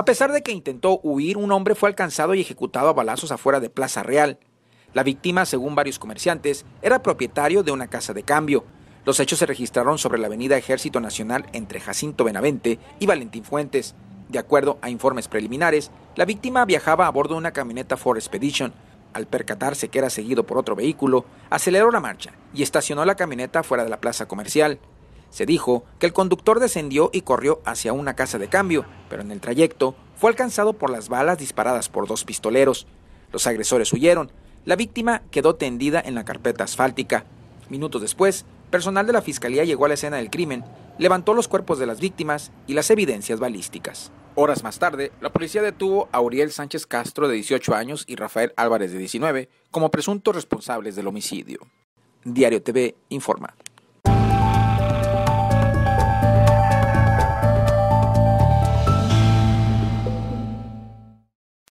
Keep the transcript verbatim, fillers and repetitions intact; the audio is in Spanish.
A pesar de que intentó huir, un hombre fue alcanzado y ejecutado a balazos afuera de Plaza Real. La víctima, según varios comerciantes, era propietario de una casa de cambio. Los hechos se registraron sobre la avenida Ejército Nacional entre Jacinto Benavente y Valentín Fuentes. De acuerdo a informes preliminares, la víctima viajaba a bordo de una camioneta Ford Expedition. Al percatarse que era seguido por otro vehículo, aceleró la marcha y estacionó la camioneta fuera de la plaza comercial. Se dijo que el conductor descendió y corrió hacia una casa de cambio, pero en el trayecto fue alcanzado por las balas disparadas por dos pistoleros. Los agresores huyeron. La víctima quedó tendida en la carpeta asfáltica. Minutos después, personal de la Fiscalía llegó a la escena del crimen, levantó los cuerpos de las víctimas y las evidencias balísticas. Horas más tarde, la policía detuvo a Uriel Sánchez Castro, de dieciocho años, y Rafael Álvarez, de diecinueve, como presuntos responsables del homicidio. Diario T V informa.